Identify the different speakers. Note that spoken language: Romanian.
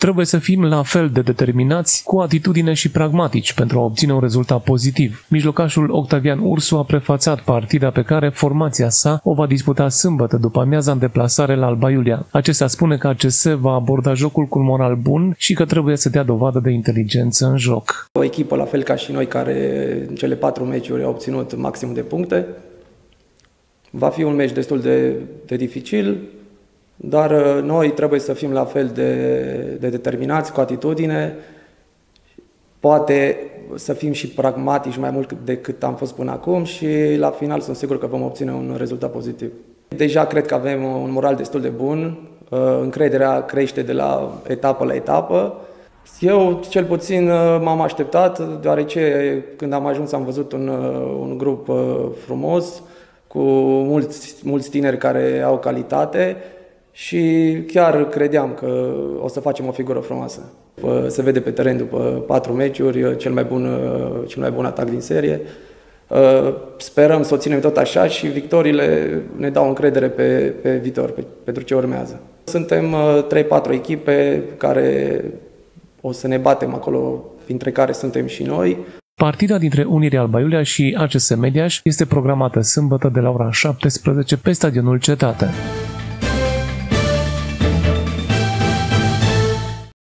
Speaker 1: Trebuie să fim la fel de determinați, cu atitudine și pragmatici pentru a obține un rezultat pozitiv. Mijlocașul Octavian Ursu a prefațat partida pe care formația sa o va disputa sâmbătă după amiaza în deplasare la Alba Iulia. Acesta spune că ACS va aborda jocul cu un moral bun și că trebuie să dea dovadă de inteligență în joc.
Speaker 2: O echipă la fel ca și noi care în cele 4 meciuri a obținut maximum de puncte. Va fi un meci destul de dificil, dar noi trebuie să fim la fel de determinați, cu atitudine, poate să fim și pragmatici mai mult decât am fost până acum și la final sunt sigur că vom obține un rezultat pozitiv. Deja cred că avem un moral destul de bun, încrederea crește de la etapă la etapă. Eu cel puțin m-am așteptat, deoarece când am ajuns am văzut un grup frumos, cu mulți tineri care au calitate și chiar credeam că o să facem o figură frumoasă. Se vede pe teren după 4 meciuri, cel mai bun atac din serie. Sperăm să o ținem tot așa și victoriile ne dau încredere pe viitor, pentru ce urmează. Suntem 3-4 echipe care o să ne batem acolo, printre care suntem și noi.
Speaker 1: Partida dintre Unirea Alba Iulia și ACS Mediaș este programată sâmbătă de la ora 17 pe stadionul Cetate.